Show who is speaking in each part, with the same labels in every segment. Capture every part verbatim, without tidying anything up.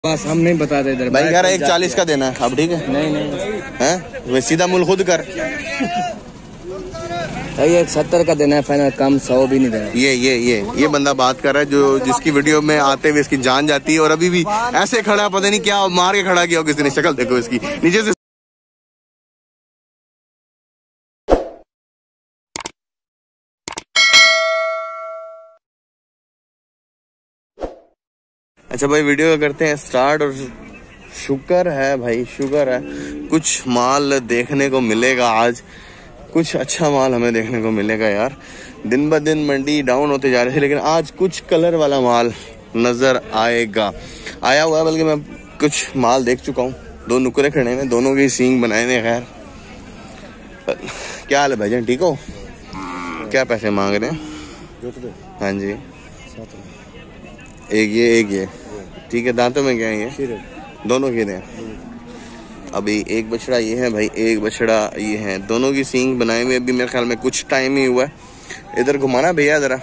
Speaker 1: बस हम नहीं बता दे इधर
Speaker 2: भाई यार एक चालीस का देना है अब, ठीक है?
Speaker 1: नहीं नहीं
Speaker 2: हैं वे सीधा मूल खुद कर।
Speaker 1: भाई एक सत्तर का देना है फाइनल, कम सौ भी नहीं देना।
Speaker 2: ये ये ये ये बंदा बात कर रहा है जो जिसकी वीडियो में आते हुए इसकी जान जाती है और अभी भी ऐसे खड़ा, पता नहीं क्या मार के खड़ा किया हो किसी ने। शक्ल देखो इसकी नीचे से। अच्छा भाई वीडियो करते हैं स्टार्ट। और शुक्र है भाई, शुक्र है कुछ माल देखने को मिलेगा आज, कुछ अच्छा माल हमें देखने को मिलेगा यार। दिन ब दिन मंडी डाउन होते जा रही थी, लेकिन आज कुछ कलर वाला माल नजर आएगा, आया हुआ है। बल्कि मैं कुछ माल देख चुका हूँ। दो नुकरे खड़े हैं, दोनों के सींग बनाए हैं। खैर क्या हाल है भाईजान, ठीक हो? क्या पैसे मांग रहे हैं? हाँ जी, एक ये एक ये, ठीक है। दांतों में क्या है ये? दोनों खीरे हैं। अभी एक बछड़ा ये है भाई, एक बछड़ा ये है। दोनों की सींग बनाए हुए अभी मेरे ख्याल में कुछ टाइम ही हुआ है। इधर घुमाना भैया जरा,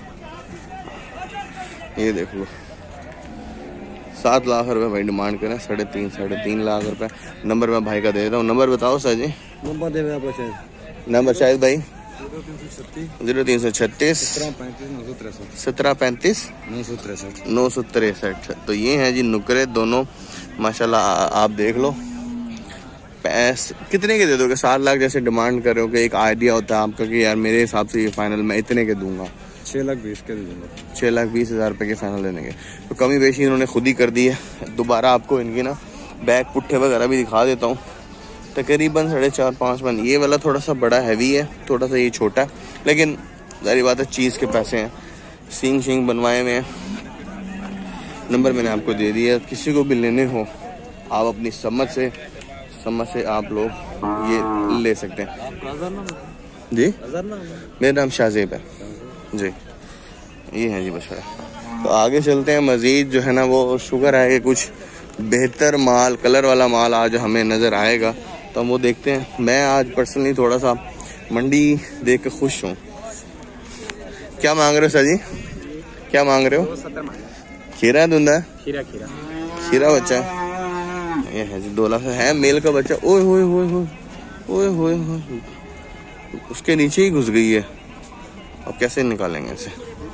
Speaker 2: ये देख लो। सात लाख रुपए भाई डिमांड करें, साढ़े तीन साढ़े तीन लाख रुपए। नंबर मैं भाई का दे देता हूँ। नंबर बताओ सर जी। नंबर दे शायद नंबर शायद भाई जीरो तीन सौ छत्तीस सत्रह पैंतीस नौ सौ तिरसठ नौ सौ तिरसठ। तो ये हैं जी नुकरे दोनों माशाल्लाह। आप देख लो पैसे कितने के दे दोगे? सात लाख जैसे डिमांड कर रहे हो कि एक आइडिया होता है आपका कि यार मेरे हिसाब से ये फाइनल मैं इतने के दूंगा।
Speaker 1: छः लाख बीस के दूंगा।
Speaker 2: छः लाख बीस हज़ार रुपये के फाइनल देने के। तो कमी बेशी इन्होंने खुद ही कर दी है। दोबारा आपको इनकी ना बैग पुट्ठे वगैरह भी दिखा देता हूँ। तकरीबन साढ़े चार पाँच मन। ये वाला थोड़ा सा बड़ा हैवी है, थोड़ा सा ये छोटा है, लेकिन जारी बात है चीज़ के पैसे हैं। सींग सींग बनवाए हुए हैं। नंबर मैंने आपको दे दिया, किसी को भी लेने हो आप अपनी समझ से समझ से आप लोग ये ले सकते हैं जी। मेरा नाम शाहजेब है जी। ये है जी बछड़ा। तो आगे चलते हैं। मज़ीद जो है ना वो शुगर है कि कुछ बेहतर माल, कलर वाला माल आज हमें नज़र आएगा, तो हम वो देखते हैं। मैं आज पर्सनली थोड़ा सा मंडी देख के खुश हूँ। क्या मांग रहे हो सर जी? क्या मांग रहे हो? खीरा है, धुंधा है? खीरा खीरा खीरा बच्चा है। ये है जी दो लाख है, मेल का बच्चा। ओए होए होए होए ओए होए होए, उसके नीचे ही घुस गई है। अब कैसे निकालेंगे इसे?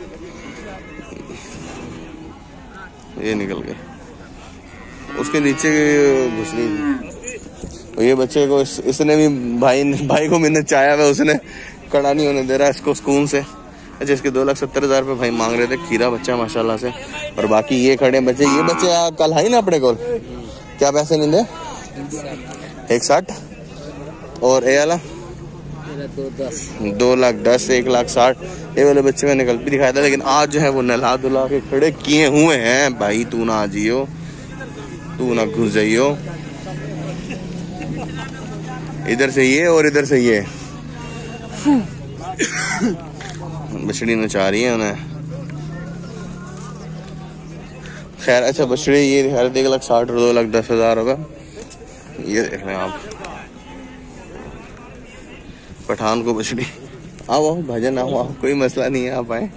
Speaker 2: ये निकल गई, उसके नीचे घुस गई। ये बच्चे को इस, इसने भी भाई भाई को मैंने चाया हुआ, उसने कड़ा नहीं होने दे रहा इसको सुकून से। अच्छा, इसके दो लाख सत्तर हजार रुपये भाई मांग रहे थे। खीरा बच्चा माशाल्लाह से। और बाकी ये खड़े बच्चे, ये बच्चे कल है ना अपने को। क्या पैसे मिले? एक साठ। और ए वाला दो लाख दस, एक लाख साठ। ये वाले बच्चे मैंने कल भी दिखाया था, लेकिन आज जो है वो नला धुला के खड़े किए हुए हैं। भाई तू ना आ जियो, तू ना घुस जाइयो। इधर से ये और इधर से ये बछड़ी नचा रही है उन्हें। खैर अच्छा, बछड़ी ये दिखा रहे थे एक लाख साठ और दो लाख दस हजार रुपये। ये देख रहे हैं आप पठान को बछड़ी। आओ आओ भजन, आओ आओ, कोई मसला नहीं है, आप आए।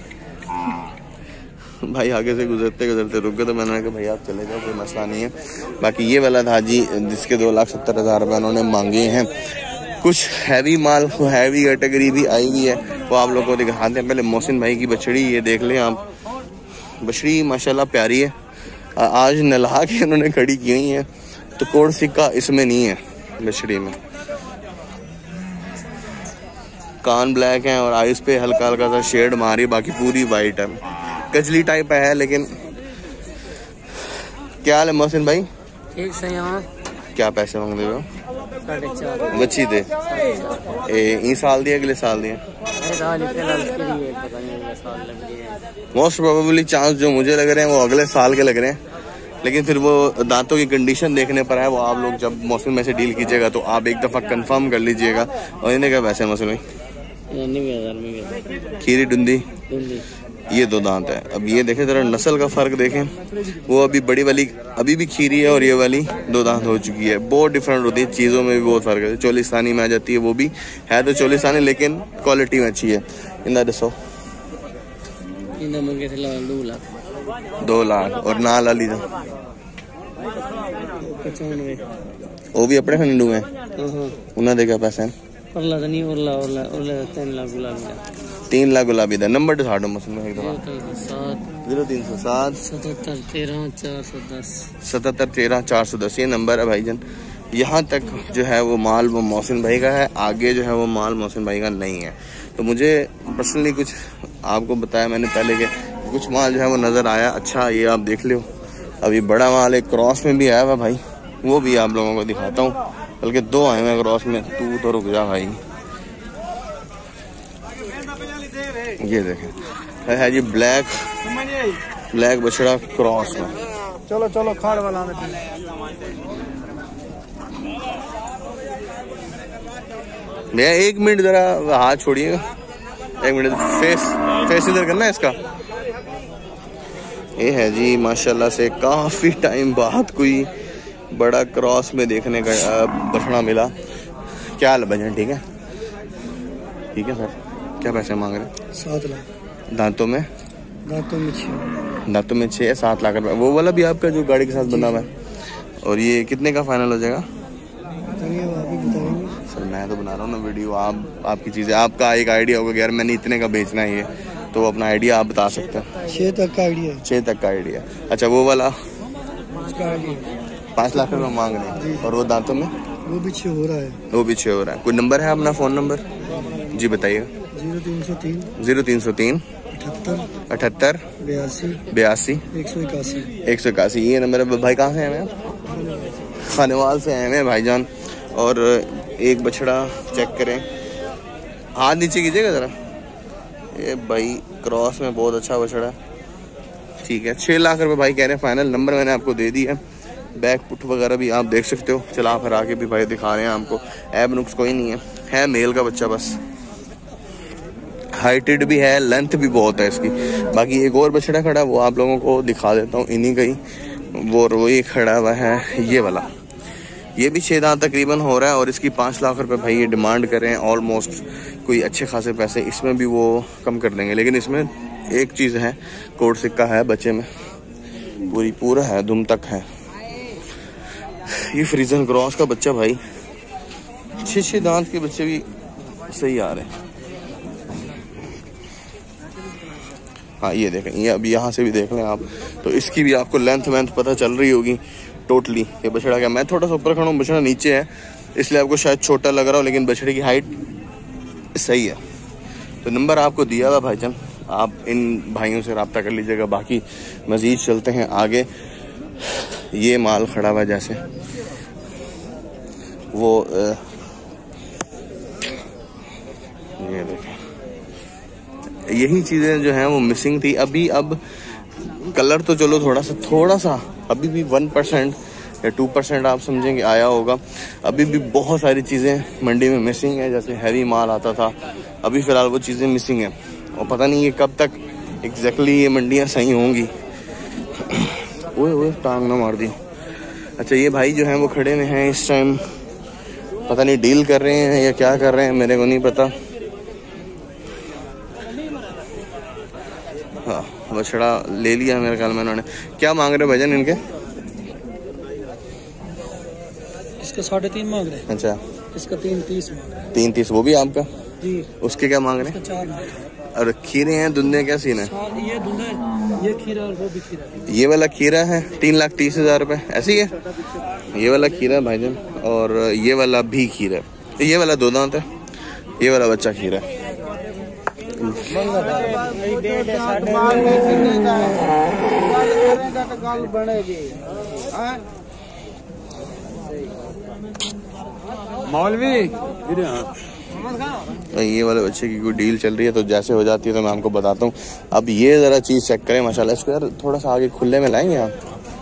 Speaker 2: भाई आगे से गुजरते गुजरते रुक गए, तो मैंने कहा भाई आप चले जाओ, कोई मसला नहीं है। बाकी ये वाला था जी जिसके दो लाख सत्तर हजार रुपये उन्होंने मांगे हैं। कुछ हैवी माल, हैवी कैटेगरी भी आई हुई है, वो आप लोगों को दिखाते हैं। पहले मोहसिन भाई की बछड़ी ये देख लें आप। बछड़ी माशाल्लाह प्यारी है। आज नला के उन्होंने खड़ी की हुई है, तो कोड सिक्का इसमें नहीं है बछड़ी में। कान ब्लैक है और आइस पे हल्का हल्का सा शेड मारी, बाकी पूरी वाइट है। कचली टाइप है, लेकिन क्या हाल है मोहसिन भाई?
Speaker 1: ठीक से। यहाँ
Speaker 2: क्या पैसे मांग रहे हो? बच्ची दे ए, साल दिया अगले साल दिया? मोस्ट प्रोबेबली चांस जो मुझे लग रहे हैं वो अगले साल के लग रहे हैं, लेकिन फिर वो दांतों की कंडीशन देखने पर है। वो आप लोग जब मौसम में से डील कीजिएगा तो आप एक दफा कंफर्म कर लीजिएगा। और इन्हें क्या पैसे मौसम में? खीरी डुंदी ये दो दांत है। अब ये देखें जरा नस्ल का फर्क देखें। वो अभी बड़ी वाली अभी भी खीरी है और ये वाली दो दांत हो चुकी है। बहुत डिफरेंट होती है, चीज़ों में भी बहुत फर्क है। चोलिस्तानी में आ जाती है, वो भी है तो चोलिस्तानी, लेकिन क्वालिटी में अच्छी है। इंदा दसो दो लाख और ना ला लीजिए
Speaker 1: पचानवे
Speaker 2: वो भी अपने खंडू हैं
Speaker 1: हाँ
Speaker 2: उन्होंने क्या पैसे हैं
Speaker 1: उरला नहीं उरला उरला उरला तीन लाख गुलाबी
Speaker 2: तीन लाख गुलाबी दा नंबर दिखाओ मुझे एक दफा
Speaker 1: सात
Speaker 2: जीरो तीन सौ सात
Speaker 1: सतहत्तर तेरह चार सौ दस
Speaker 2: सतहत्तर तेरह चार सौ दस ये नंबर है भाईजान। यहाँ तक जो है वो माल वो मोहसिन भाई का है, आगे जो है वो माल मोहसिन भाई का नहीं है। तो मुझे पर्सनली कुछ आपको बताया मैंने पहले के कुछ माल जो है वो नज़र आया अच्छा, ये आप देख लो। अभी बड़ा माल एक क्रॉस में भी आया हुआ भाई, वो भी आप लोगों को दिखाता हूँ, बल्कि दो आए हुए क्रॉस में। तू तो रुक जा भाई, ये देखें है जी ब्लैक ब्लैक बछड़ा क्रॉस में।
Speaker 1: चलो चलो खाड़ वाला
Speaker 2: भैया एक मिनट जरा हाथ छोड़िएगा, एक मिनट फेस फेस इधर करना है इसका। ये है जी माशाल्लाह से काफी टाइम बाद कोई बड़ा क्रॉस में देखने का बछड़ा मिला। क्या हाल भजन, ठीक है ठीक है सर, क्या पैसे मांग रहे हैं?
Speaker 1: सात लाख
Speaker 2: दांतों में
Speaker 1: दांतों में छः
Speaker 2: दांतों में छः सात लाख रुपए। वो वाला भी आपका जो गाड़ी के साथ बना हुआ है, और ये कितने का फाइनल हो जाएगा? सर मैं तो बना रहा हूँ ना वीडियो, आप आपकी चीज़ें, आपका एक आइडिया होगा कि यार मैंने इतने का बेचना है ये, तो अपना आइडिया आप बता सकते हैं।
Speaker 1: छः तक का आइडिया है।
Speaker 2: छः तक का आइडिया। अच्छा वो वाला
Speaker 1: उसका आइडिया
Speaker 2: पाँच लाख रुपये मांग रहे हैं, और वो दांतों में
Speaker 1: वो भी छः हो रहा है।
Speaker 2: वो भी छः हो रहा है। कोई नंबर है अपना फ़ोन नंबर जी बताइए?
Speaker 1: जीरो तीन सौ तीन
Speaker 2: जीरो तीन सौ तीन
Speaker 1: अठहत्तर
Speaker 2: अठहत्तर
Speaker 1: बयासी
Speaker 2: बयासी
Speaker 1: एक सौ इक्यासी
Speaker 2: एक सौ इक्यासी ये नंबर है। भाई कहाँ से आए हैं? खानेवाल से आए हैं भाईजान। और एक बछड़ा चेक करें, हाथ नीचे कीजिएगा ज़रा। ये भाई क्रॉस में बहुत अच्छा बछड़ा, ठीक है। छः लाख रुपए भाई कह रहे हैं फाइनल। नंबर मैंने आपको दे दिया है, बैक पुट वगैरह भी आप देख सकते हो। चला फिर आके भी भाई दिखा रहे हैं आपको, ऐब नुक्स कोई नहीं है, है मेल का बच्चा बस। हाइटेड भी है, लेंथ भी बहुत है इसकी। बाकी एक और बछड़ा खड़ा है वो आप लोगों को दिखा देता हूँ, इन्हीं का ही वो रोई खड़ा हुआ है ये वाला। ये भी छः दांत तकरीबन हो रहा है, और इसकी पाँच लाख रुपए भाई ये डिमांड कर रहे हैं ऑलमोस्ट, कोई अच्छे खासे पैसे। इसमें भी वो कम कर देंगे, लेकिन इसमें एक चीज़ है, कोड सिक्का है बच्चे में, पूरी पूरा है, दुम तक है। ये फ्रीजन क्रॉस का बच्चा भाई, छः छः दांत के बच्चे भी सही आ रहे हैं। हाँ ये देखें, ये अभी यहाँ से भी देख लें आप, तो इसकी भी आपको लेंथ वेंथ पता चल रही होगी टोटली। ये बछड़ा क्या, मैं थोड़ा सा ऊपर खड़ा हूँ, बछड़ा नीचे है, इसलिए आपको शायद छोटा लग रहा हो, लेकिन बछड़े की हाइट सही है। तो नंबर आपको दिया हुआ भाईजान, आप इन भाइयों से रब्ता कर लीजिएगा। बाकी मज़ीद चलते हैं आगे। ये माल खड़ा हुआ जैसे वो आ, ये देखें, यही चीज़ें जो हैं वो मिसिंग थी अभी। अब कलर तो चलो थोड़ा सा थोड़ा सा अभी भी वन परसेंट या टू परसेंट आप समझेंगे आया होगा। अभी भी बहुत सारी चीज़ें मंडी में मिसिंग है, जैसे हैवी माल आता था, अभी फ़िलहाल वो चीज़ें मिसिंग हैं, और पता नहीं ये कब तक एग्जैक्टली ये मंडियाँ सही होंगी। ओए ओए टांग ना मार दी। अच्छा ये भाई जो हैं वो खड़े में हैं इस टाइम, पता नहीं डील कर रहे हैं या क्या कर रहे हैं, मेरे को नहीं पता। हाँ बछड़ा ले लिया मेरे ख्याल में उन्होंने। क्या मांग रहे भजन इनके?
Speaker 1: इसका साढ़े तीन मांग रहे हैं।
Speaker 2: अच्छा
Speaker 1: इसका तीन तीस मांग रहे हैं।
Speaker 2: तीन तीस वो भी आपका
Speaker 1: जी।
Speaker 2: उसके क्या मांग रहे हैं?
Speaker 1: चार मांग रहे हैं।
Speaker 2: और खीरे हैं दुंदे क्या सीन है?
Speaker 1: ये दुंदा, ये खीरा और वो भी खीरा।
Speaker 2: ये वाला खीरा है तीन लाख तीस हजार रुपए ऐसी है। ये वाला खीरा भाईजान, और ये वाला भी खीरा। ये वाला दो दांत है, ये वाला बच्चा खीरा है।
Speaker 1: मौलवी
Speaker 2: ये वाले बच्चे की कोई डील चल रही है, तो जैसे हो जाती है तो मैं आपको बताता हूँ। अब ये जरा चीज चेक करें माशाल्लाह। इसको यार थोड़ा सा आगे खुले में लाएंगे आप।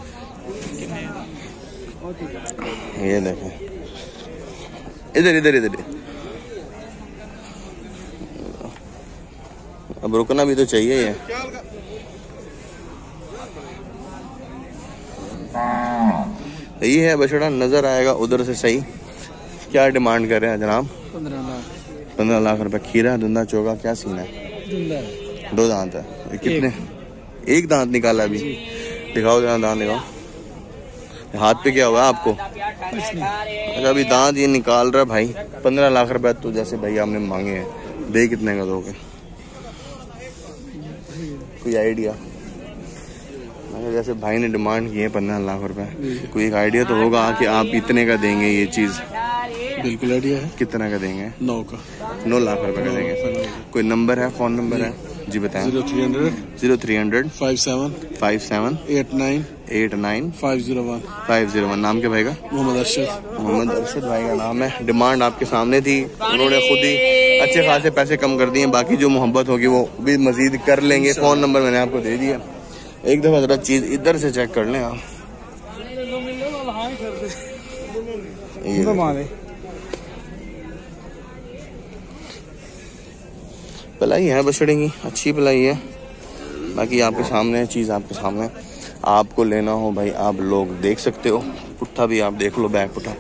Speaker 2: ये देखें, इधर इधर इधर अब रुकना भी तो चाहिए। ये यही है बछड़ा, नजर आएगा उधर से सही। क्या डिमांड कर रहे हैं जनाब?
Speaker 1: पंद्रह लाख
Speaker 2: पंद्रह लाख रुपए। खीरा दुंदा चोगा क्या सीन है? दो दांत है। कितने? एक, एक दांत निकाला अभी? दिखाओ जरा दांत दिखाओ। हाथ पे क्या हुआ आपको?
Speaker 1: कुछ नहीं।
Speaker 2: अच्छा अभी दांत ये निकाल रहा भाई। पंद्रह लाख रुपए तो जैसे भाई आपने मांगे हैं, दे कितने का दोगे? कोई आइडिया? जैसे भाई ने डिमांड की है पंद्रह लाख रुपए, कोई एक आइडिया तो होगा कि आप इतने का देंगे ये चीज?
Speaker 3: बिल्कुल आइडिया है।
Speaker 2: कितना का देंगे?
Speaker 3: नौ का।
Speaker 2: नौ लाख रुपए का देंगे। कोई नंबर है, फोन नंबर है जी बताएं?
Speaker 3: Zero three hundred
Speaker 2: zero three hundred
Speaker 3: five seven
Speaker 2: five seven
Speaker 3: eight nine
Speaker 2: eight nine
Speaker 3: five zero one
Speaker 2: five zero one. नाम क्या भाई का?
Speaker 3: मोहम्मद अरशद।
Speaker 2: मोहम्मद अरशद भाई का नाम है। डिमांड आपके सामने थी, उन्होंने खुद ही अच्छे खासे पैसे कम कर दिए, बाकी जो मोहब्बत होगी वो भी मजीद कर लेंगे। फोन नंबर मैंने आपको दे दिया। एक दफा जरा चीज इधर से चेक कर लें आप। पलाई है बछड़े की, अच्छी पलाई है। बाकी आपके सामने है, चीज आपके सामने। आपको लेना हो भाई आप लोग देख सकते हो। पुट्ठा भी आप देख लो, बैक पुट्ठा।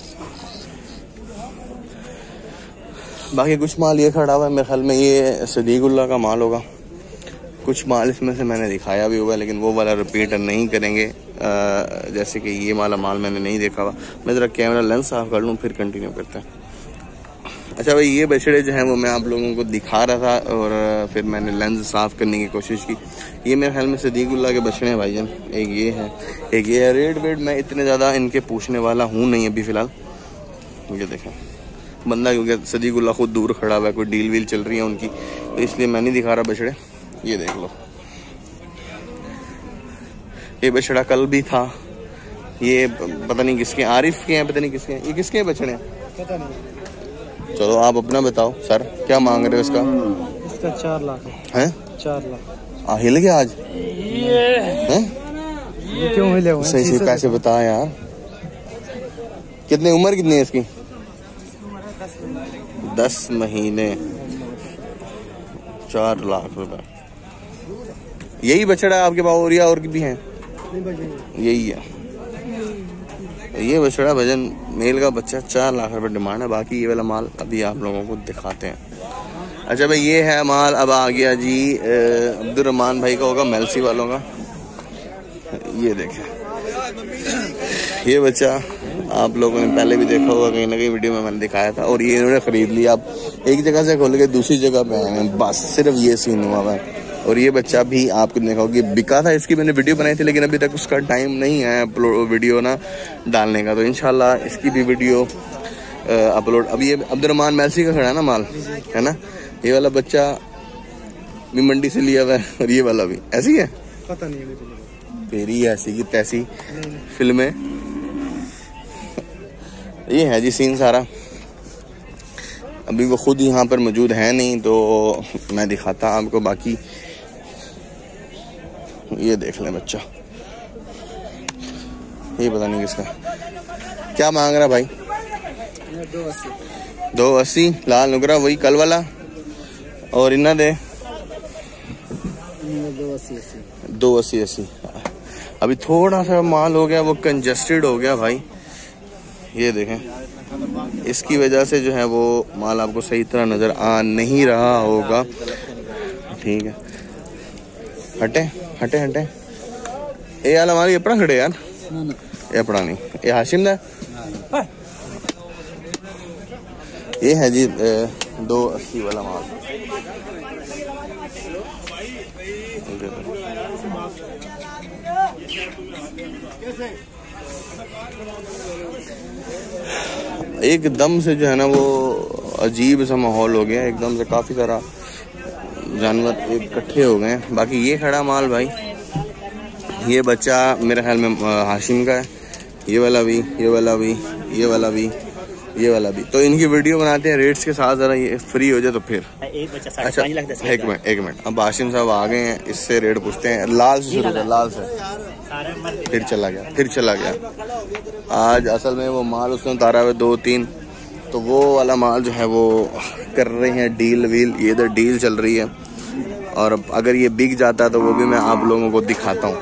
Speaker 2: बाकी कुछ माल ये खड़ा हुआ है, मेरे ख्याल में ये सदीकुल्लाह का माल होगा। कुछ माल इसमें से मैंने दिखाया भी हुआ है, लेकिन वो वाला रिपीट नहीं करेंगे। आ, जैसे कि ये वाला माल मैंने नहीं देखा हुआ। मैं ज़रा कैमरा लेंस साफ कर लूँ फिर कंटिन्यू करते हैं। अच्छा भाई ये बछड़े जो हैं वो मैं आप लोगों को दिखा रहा था और फिर मैंने लेंस साफ करने की कोशिश की। ये मेरे ख्याल में सदीकुल्लाह के बछड़े हैं भाईजान। एक ये है, एक ये है। रेट वेट मैं इतने ज़्यादा इनके पूछने वाला हूँ नहीं अभी फ़िलहाल। ये देखें बंदा, क्योंकि सदीकुल्लाह खुद दूर खड़ा हुआ है, कोई डील वील चल रही है उनकी, तो इसलिए मैं नहीं दिखा रहा बछड़े। ये देख लो, ये बछड़ा कल भी था। ये पता नहीं किसके, आरिफ के हैं, पता नहीं किसके हैं। ये किसके बछड़े हैं
Speaker 1: पता नहीं।
Speaker 2: चलो आप अपना बताओ सर, क्या मांग रहे हो इसका?
Speaker 1: इसका चार लाख
Speaker 2: है।
Speaker 1: चार लाख।
Speaker 2: आ हिल गया आज हैं?
Speaker 1: ये क्यों हिले हुए?
Speaker 2: सही सही पैसे बता यार। कितनी उम्र कितनी है इसकी? दस महीने, चार लाख रुपए। यही बछड़ा है आपके पास और या और भी हैं? यही है ये बछड़ा भजन मेल का बच्चा। चार लाख रुपए डिमांड है। बाकी ये वाला माल अभी आप लोगों को दिखाते हैं। अच्छा भाई ये है माल। अब आ गया जी अब्दुर्रहमान भाई का होगा, मेलसी वालों का। ये देखें ये बच्चा आप लोगों ने पहले भी देखा होगा, कहीं ना कहीं वीडियो में मैंने दिखाया था। और ये इन्होंने खरीद लिया। आप एक जगह से खोल के दूसरी जगह पे आए हैं, बस सिर्फ ये सीन हुआ है। और ये बच्चा भी आपको देखा होगा बिका था। इसकी मैंने वीडियो बनाई थी, लेकिन अभी तक उसका टाइम नहीं है अपलोड वीडियो ना डालने का। तो इंशाल्लाह इसकी भी वीडियो अपलोड। अब ये अब्दुर्रहमान मेलसी का खड़ा है ना माल, है ना? ये वाला बच्चा भी मंडी से लिया हुआ है और ये वाला भी ऐसी है,
Speaker 1: पता नहीं
Speaker 2: तेरी ऐसी की तैसी फिल्में। ये है जी सीन सारा। अभी वो खुद यहाँ पर मौजूद है नहीं, तो मैं दिखाता आपको। बाकी ये देख लें बच्चा, ये पता नहीं किसका। क्या मांग रहा भाई?
Speaker 1: दो अस्सी।
Speaker 2: दो अस्सी लाल नुकरा, वही कल वाला। और इन्ना दे
Speaker 1: दो अस्सी अस्सी
Speaker 2: दो अस्सी अस्सी। अभी थोड़ा सा माल हो गया, वो कंजस्टेड हो गया भाई। ये देखें, इसकी वजह से जो है वो माल आपको सही तरह नजर आ नहीं रहा होगा। ठीक है, हटे हटे हटे। ये वाला माल अपना खड़े यार, ये अपना नहीं, ये हाशिम दा। ये है जी दो अस्सी वाला माल। एकदम से जो है ना वो अजीब सा माहौल हो गया। एकदम से काफी सारा जानवर इकट्ठे हो गए हैं। बाकी ये खड़ा माल भाई, ये बच्चा मेरे ख्याल में हाशिम का है। ये वाला भी, ये वाला भी, ये वाला भी, ये वाला भी। तो इनकी वीडियो बनाते हैं रेट्स के साथ, जरा ये फ्री हो जाए तो फिर।
Speaker 4: एक बच्चा
Speaker 2: अच्छा एक मिनट एक मिनट अब हाशिम साहब आ गए हैं, इससे रेट पूछते हैं। लाल से शुरू कर, लाल से। फिर चला गया फिर चला गया आज असल में वो माल उसने उतारा हुआ दो तीन, तो वो वाला माल जो है वो कर रहे हैं डील वील। ये इधर डील चल रही है, और अगर ये बिक जाता है तो वो भी मैं आप लोगों को दिखाता हूँ।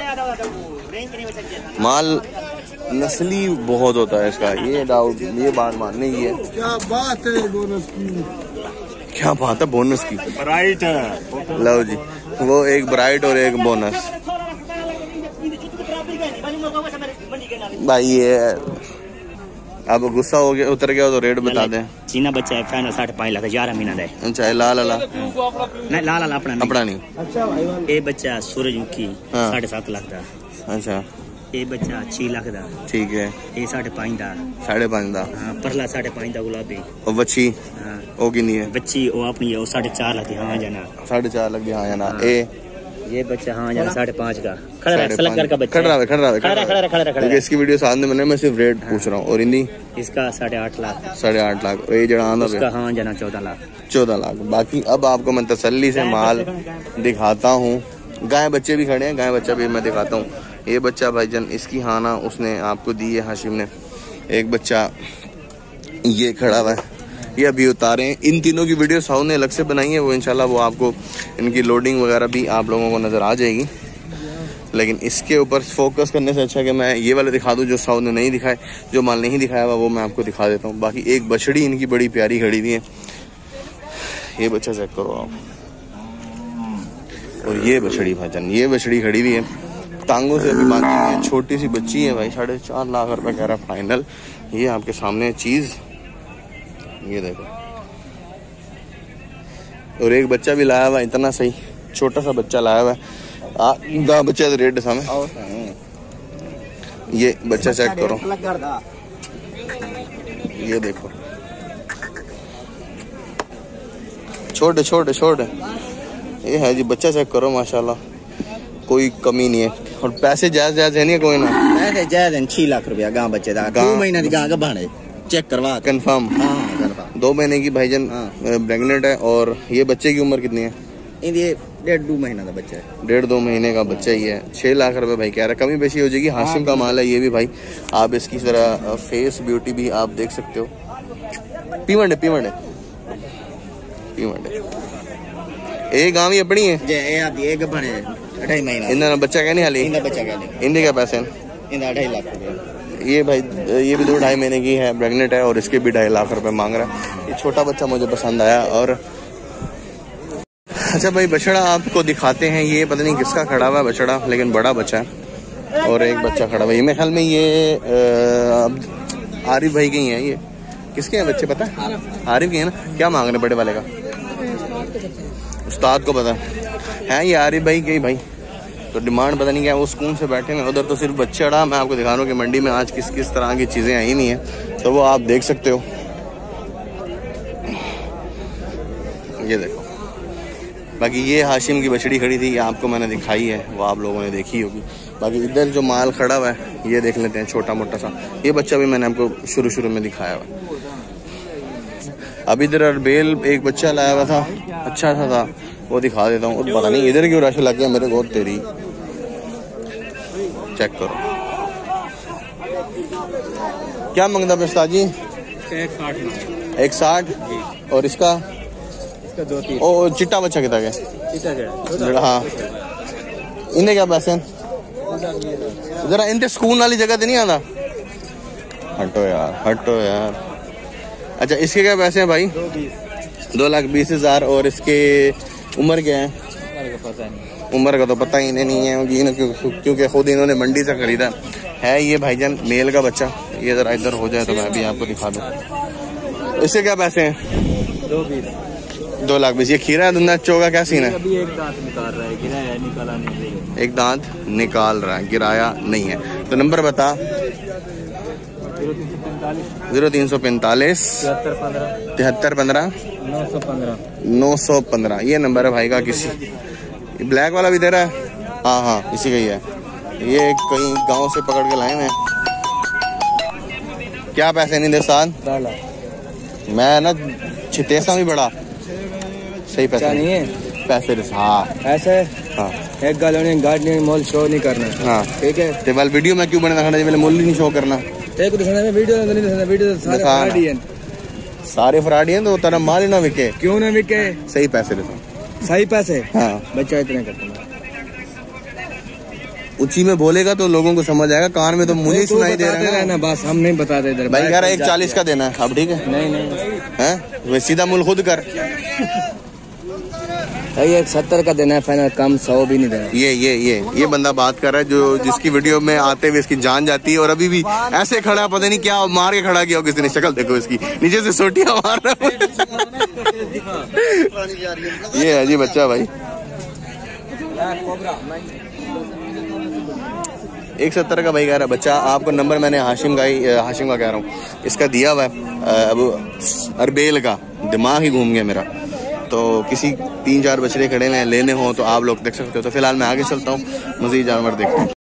Speaker 2: माल नस्ली बहुत होता है इसका, ये डाउट, ये बात मानने की है।
Speaker 3: क्या बात है बोनस की,
Speaker 2: क्या बात है बोनस की।
Speaker 4: राइट
Speaker 2: लो जी, वो एक ब्राइट और एक बोनस। भाई ये अब गुस्सा हो गया उतर गया तो रेट बता दें।
Speaker 4: चीना बच्चा है फाइनल साढ़े पाँच लाख ग्यारह महीना का है।
Speaker 2: अच्छा लाल लाला
Speaker 4: नहीं लाल लाला अपना
Speaker 2: अपना नहीं।
Speaker 4: ये बच्चा सूरजमुखी
Speaker 2: हाँ।
Speaker 4: साढ़े सात लाख का।
Speaker 2: अच्छा
Speaker 4: ये बच्चा छह लाख का।
Speaker 2: ठीक है।
Speaker 4: ये साढ़े पाँच का।
Speaker 2: साढ़े पाँच का।
Speaker 4: हाँ परला साढ़े पाँच का गुलाबी।
Speaker 2: और बच्ची
Speaker 4: हाँ
Speaker 2: वो कितनी है?
Speaker 4: बच्ची वो अपनी है वो साढ़े चार लाख की। हाँ जाना
Speaker 2: साढ़े चार लाख की। हाँ जाना।
Speaker 4: हाँ।
Speaker 2: ए
Speaker 4: ये बच्चा हाँ जाना साढ़े पाँच का। खड़ा रहा सलगर का बच्चा।
Speaker 2: खड़ा रहा खड़ा रहा
Speaker 4: खड़ा खड़ा खड़ा खड़ा।
Speaker 2: इसकी वीडियो सामने मैंने मैं सिर्फ रेट पूछ रहा हूँ। और इन्हीं
Speaker 4: इसका साढ़े आठ लाख।
Speaker 2: साढ़े आठ लाख। ये जड़ा
Speaker 4: उसका हाँ जाना चौदह लाख।
Speaker 2: चौदह लाख। बाकी अब आपको मैं तसल्ली से माल दिखाता हूँ। गाय बच्चे भी खड़े हैं, गाय बच्चा भी मैं दिखाता हूँ। ये बच्चा भाईजान इसकी हाना उसने आपको दी है हाशिम ने। एक बच्चा ये खड़ा हुआ है, ये अभी उतारे हैं। इन तीनों की वीडियो साउथ ने अलग से बनाई है, वो इंशाल्लाह वो आपको इनकी लोडिंग वगैरह भी आप लोगों को नज़र आ जाएगी। लेकिन इसके ऊपर फोकस करने से अच्छा कि मैं ये वाले दिखा दूँ जो साउथ ने नहीं दिखाए, जो माल नहीं दिखाया हुआ वो मैं आपको दिखा देता हूँ। बाकी एक बछड़ी इनकी बड़ी प्यारी खड़ी हुई है, ये बच्चा चेक करो आप। और ये बछड़ी भाईजान, ये बछड़ी खड़ी हुई है, टांगों से अभी बांधी हुई है, छोटी सी बच्ची है भाई। साढ़े चार लाख रुपए कह रहा है फाइनल। ये आपके सामने चीज, ये देखो। और एक बच्चा भी लाया हुआ, इतना सही छोटा सा बच्चा लाया हुआ है। गा बच्चा तो रेट सामने, ये बच्चा चेक करो, ये देखो छोटे छोटे छोटे ये है जी। बच्चा चेक करो माशाल्लाह, कोई कमी नहीं है। और पैसे जायज जायज है नहीं कोई ना?
Speaker 4: पैसे जायज है। छह लाख रुपया गांव बच्चे दा। दो महीने की गांव का भाड़े चेक करवा
Speaker 2: कंफर्म।
Speaker 4: हाँ कंफर्म।
Speaker 2: दो महीने की भाईजान प्रेग्नेंट है। और ये बच्चे की उम्र कितनी है?
Speaker 4: ये डेढ़ दो महीना का बच्चा है।
Speaker 2: डेढ़ दो महीने का बच्चा ही है। छह लाख रुपए भाई कह रहा है। कमी बेशी हो जाएगी, हाशिम का माल है ये भी भाई। आप इसकी तरह फेस ब्यूटी भी आप देख सकते हो। पीवंड है पीवंड है पीवंड है। एक गांव ही अपनी है
Speaker 4: जे ए आप एक बने ढाई महीना
Speaker 2: इन्हें बच्चा कहने हाली
Speaker 4: इंदा बच्चा कहने
Speaker 2: इनके क्या पैसे हैं?
Speaker 4: इंदा ढाई लाख रुपया।
Speaker 2: ये भाई ये भी दो ढाई महीने की है, प्रेग्नेंट है और इसके भी ढाई लाख रुपए मांग रहा है। ये छोटा बच्चा मुझे पसंद आया। और अच्छा भाई बछड़ा आपको दिखाते हैं। ये पता नहीं किसका खड़ा हुआ है बछड़ा, लेकिन बड़ा बच्चा है। और एक बच्चा खड़ा हुआ है, मेरे ख्याल में ये आ, आरिफ भाई के ही है। ये किसके हैं बच्चे पता है? आरिफ के हैं ना। क्या मांग रहे बड़े वाले का? उस्ताद को पता है ये आरिफ भाई के ही भाई। तो डिमांड पता नहीं क्या, वो सुकून से बैठे हैं। उधर तो सिर्फ बच्चा। मैं आपको दिखा रहा हूँ कि मंडी में आज किस किस तरह की चीज़ें आई नहीं है, तो वो आप देख सकते हो। ये देखो। बाकी ये हाशिम की बछड़ी खड़ी थी, ये आपको मैंने दिखाई है, वो आप लोगों ने देखी होगी। बाकी इधर जो माल खड़ा हुआ है ये देख लेते हैं, छोटा मोटा सा। ये बच्चा भी मैंने आपको शुरू शुरू में दिखाया हुआ। अब इधर अरबेल एक बच्चा लाया हुआ था, अच्छा सा था, वो दिखा देता हूँ। पता नहीं इधर क्यों रश लग गया मेरे को। तेरी चेक करो क्या मंगता पिस्ता जी? एक साठ। और इसका
Speaker 1: दो तीन।
Speaker 2: ओ चिट्टा बच्चा कितना गया? हाँ इन्हें क्या पैसे? जरा इनते स्कूल वाली जगह तो नहीं आता? हटो यार हटो यार। अच्छा इसके क्या पैसे हैं भाई?
Speaker 1: दो बीस।
Speaker 2: दो लाख बीस हजार। और इसके उम्र क्या है?
Speaker 1: पता नहीं,
Speaker 2: उम्र का तो पता ही नहीं है क्योंकि खुद इन्होंने मंडी से खरीदा है। ये भाईजान मेल का बच्चा। ये जरा इधर हो जाए तो मैं भी आपको दिखा दूँ। इसके क्या पैसे हैं?
Speaker 1: दो बीस।
Speaker 2: दो लाख बीस। ये खीरा है दुनिया चौका क्या सीन है?
Speaker 1: अभी एक दांत निकाल रहा है, गिराया निकाला नहीं।
Speaker 2: एक दांत निकाल रहा है, गिराया नहीं है। तो नंबर बता। जीरो तीन सौ पैंतालीस
Speaker 1: तिहत्तर पंद्रह
Speaker 2: तिहत्तर पंद्रह
Speaker 1: नौ सौ पंद्रह
Speaker 2: नौ सौ पंद्रह। ये नंबर है भाई का। किसी ब्लैक वाला भी दे रहा है? हाँ हाँ इसी का ही है। ये कहीं गांव से पकड़ के लाए हैं। क्या पैसे नहीं दे साथ? मैं ना छितेसा भी बड़ा सही पैसा
Speaker 1: नहीं है।
Speaker 2: पैसे दे। हाँ
Speaker 1: ऐसे
Speaker 2: हाँ
Speaker 1: एक गाड़ी गाड़ी मोल शो नहीं करना।
Speaker 2: हाँ
Speaker 1: ठीक है।
Speaker 2: ते वाल वीडियो में क्यों बनाना खड़ा? मूल्य नहीं शो करना।
Speaker 1: एक में वीडियो नहीं दिखाना, वीडियो सारे फ्रॉडी हैं।
Speaker 2: सारे फ्रॉडी हैं तो तेरा माल ही ना बिके।
Speaker 1: क्यों ना बिके?
Speaker 2: सही पैसे दे।
Speaker 1: सही पैसे।
Speaker 2: हाँ
Speaker 1: बच्चा इतने करते हैं।
Speaker 2: ऊंची में बोलेगा तो लोगों को समझ आएगा, कान में तो मुझे ही सुनाई दे रहा है ना।
Speaker 1: बस हम नहीं बताते इधर।
Speaker 2: भाई कह रहा है एक चालीस का देना है। अब ठीक है।
Speaker 1: नहीं नहीं
Speaker 2: हैं वे सीधा मूल खुद कर।
Speaker 1: भाई एक सत्तर का देना है फाइनल, कम सौ भी नहीं देना।
Speaker 2: ये ये ये ये बंदा बात कर रहा है जो जिसकी वीडियो में आते हुए इसकी जान जाती है और अभी भी ऐसे खड़ा, पता नहीं क्या मार के खड़ा किया हो किसी ने। शक्ल देखो इसकी, नीचे से सोटियां मार रहा है। ये है जी बच्चा भाई, एक सत्तर का भाई कह रहा है बच्चा। आपको नंबर मैंने हाशिम का ही हाशिम का कह रहा हूँ इसका दिया हुआ है, अब अरबेल का दिमाग ही घूम गया मेरा। तो किसी तीन चार बछड़े खड़े हैं लेने हो तो आप लोग देख सकते हो। तो फिलहाल मैं आगे चलता हूँ, मज़ीद जानवर देखते हैं।